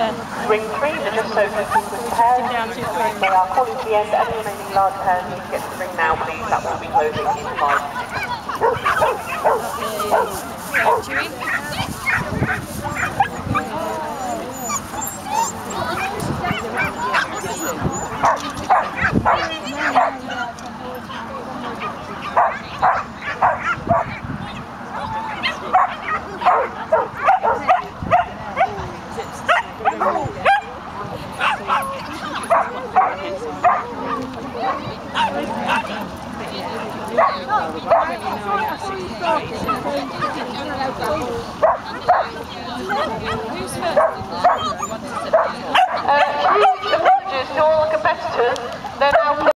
Ring 3, the just so with pairs. They are calling to the end. Any remaining large pairs need to get to the ring now, please. That will be closing in 5. Huge apologies to all the competitors. They're now